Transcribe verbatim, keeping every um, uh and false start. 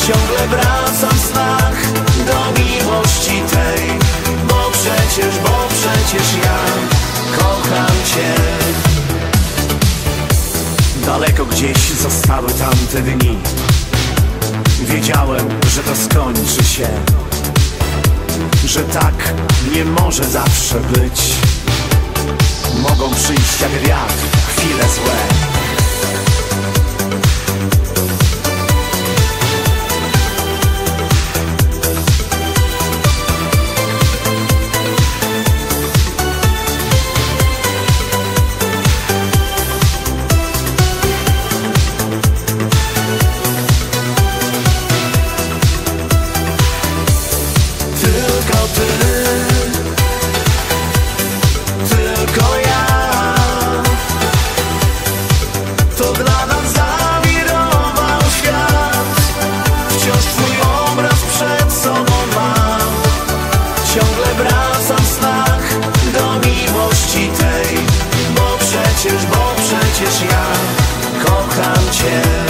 Ciągle wracam w snach do miłości tej, bo przecież, bo przecież ja kocham Cię. Daleko gdzieś zostały tamte dni. Wiedziałem, że to skończy się, że tak nie może zawsze być. Mogą przyjść jak wiatr chwile złe. Ciągle wracam w snach do miłości tej, bo przecież, bo przecież ja kocham Cię.